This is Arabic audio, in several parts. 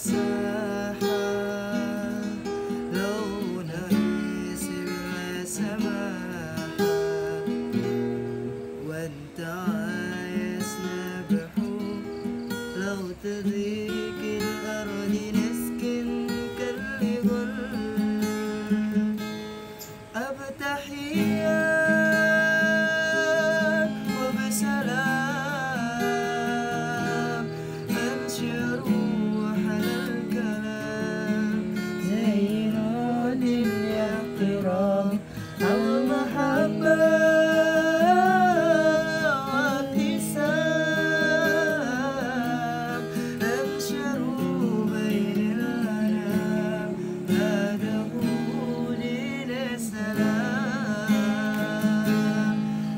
مساحة لو نعيش بلا سماحة، وانت عايز نبحوح لو تضيق الأرض نسكن كالغل. أبتحيات وبسلام أنشر على الكلام زي نود الاحترام المحبة وابتسام أنشر بين الأنام هذا هو دين السلام.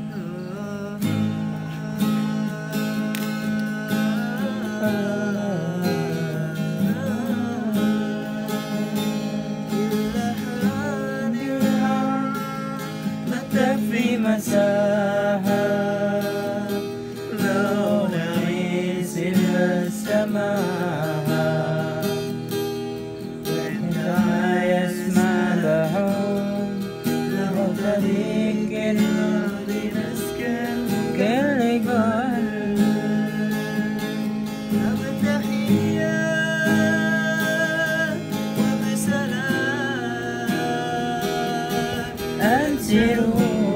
في مساحة لو نعيش السماحة، وانت يسمع لهم لو تضيق الأرض نسكن كالغل. أبتحيات وبسلام أنشروا